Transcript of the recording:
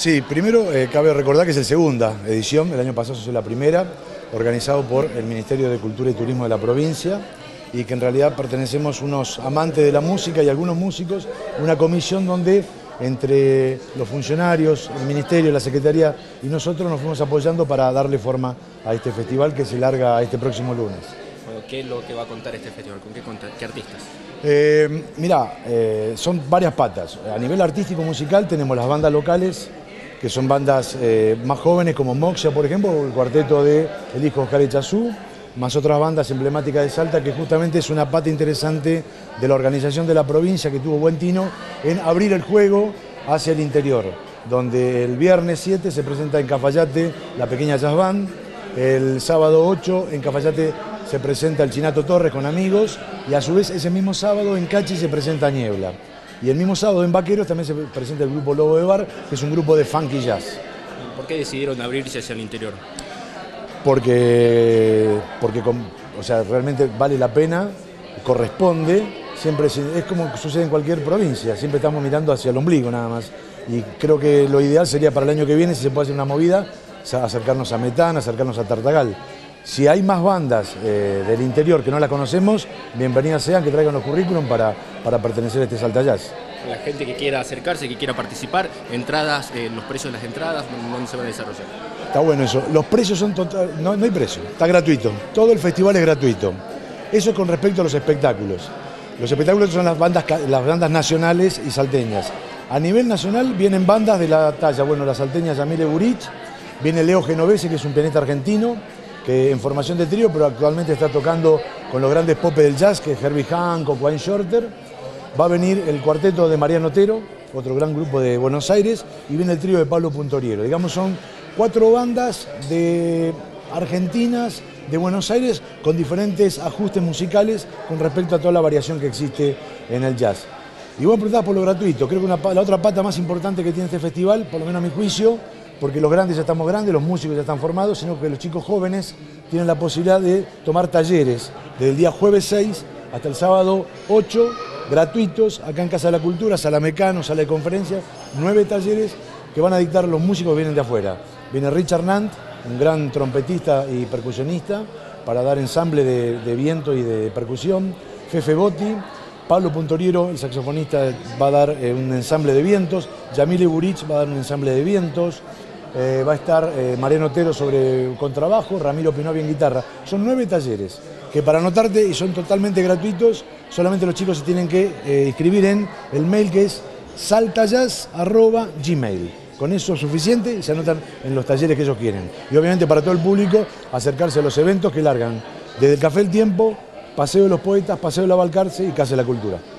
Sí, primero cabe recordar que es la segunda edición, el año pasado fue la primera, organizado por el Ministerio de Cultura y Turismo de la provincia, y que en realidad pertenecemos unos amantes de la música y algunos músicos, una comisión donde entre los funcionarios, el Ministerio, la Secretaría y nosotros nos fuimos apoyando para darle forma a este festival que se larga este próximo lunes. Bueno, ¿qué es lo que va a contar este festival? ¿Con qué artistas? Son varias patas. A nivel artístico musical tenemos las bandas locales, que son bandas más jóvenes como Moxia, por ejemplo, o el cuarteto de el hijo Oscar Echazú, más otras bandas emblemáticas de Salta, que justamente es una pata interesante de la organización de la provincia, que tuvo buen tino en abrir el juego hacia el interior, donde el viernes 7 se presenta en Cafayate la pequeña jazz band, el sábado 8 en Cafayate se presenta el Chinato Torres con amigos, y a su vez ese mismo sábado en Cachi se presenta Niebla. Y el mismo sábado en Vaqueros también se presenta el grupo Lobo de Bar, que es un grupo de funky jazz. ¿Por qué decidieron abrirse hacia el interior? Porque o sea, realmente vale la pena, corresponde, siempre es como sucede en cualquier provincia, siempre estamos mirando hacia el ombligo nada más. Y creo que lo ideal sería para el año que viene, si se puede hacer una movida, acercarnos a Metán, acercarnos a Tartagal. Si hay más bandas del interior que no las conocemos, bienvenidas sean, que traigan los currículum para pertenecer a este Salta Jazz. La gente que quiera acercarse, que quiera participar, entradas, los precios de las entradas, ¿dónde se van a desarrollar? Está bueno eso. Los precios son no hay precio, está gratuito. Todo el festival es gratuito. Eso es con respecto a los espectáculos. Los espectáculos son las bandas nacionales y salteñas. A nivel nacional vienen bandas de la talla, bueno, la salteña Yamile Burich, viene Leo Genovese, que es un pianista argentino, que en formación de trío, pero actualmente está tocando con los grandes popes del jazz, que es Herbie Hancock, Wayne Shorter. Va a venir el cuarteto de Mariano Otero, otro gran grupo de Buenos Aires, y viene el trío de Pablo Puntoriero. Digamos, son 4 bandas de argentinas, de Buenos Aires, con diferentes ajustes musicales con respecto a toda la variación que existe en el jazz. Y vos preguntás por lo gratuito. Creo que la otra pata más importante que tiene este festival, por lo menos a mi juicio, porque los grandes ya estamos grandes, los músicos ya están formados, sino que los chicos jóvenes tienen la posibilidad de tomar talleres desde el día jueves 6 hasta el sábado 8, gratuitos, acá en Casa de la Cultura, sala Mecano, sala de conferencias, 9 talleres que van a dictar los músicos que vienen de afuera. Viene Richard Nant, un gran trompetista y percusionista, para dar ensamble de viento y de percusión. Fefe Botti, Pablo Puntoriero, el saxofonista, va a dar un ensamble de vientos. Yamile Burich va a dar un ensamble de vientos. Va a estar Mariano Otero sobre contrabajo, Ramiro Pinovi en guitarra. Son 9 talleres que para anotarte, y son totalmente gratuitos, solamente los chicos se tienen que inscribir en el mail que es saltajazz@gmail. Con eso es suficiente y se anotan en los talleres que ellos quieren. Y obviamente para todo el público acercarse a los eventos que largan desde el Café El Tiempo, Paseo de los Poetas, Paseo de la Balcarce y Casa de la Cultura.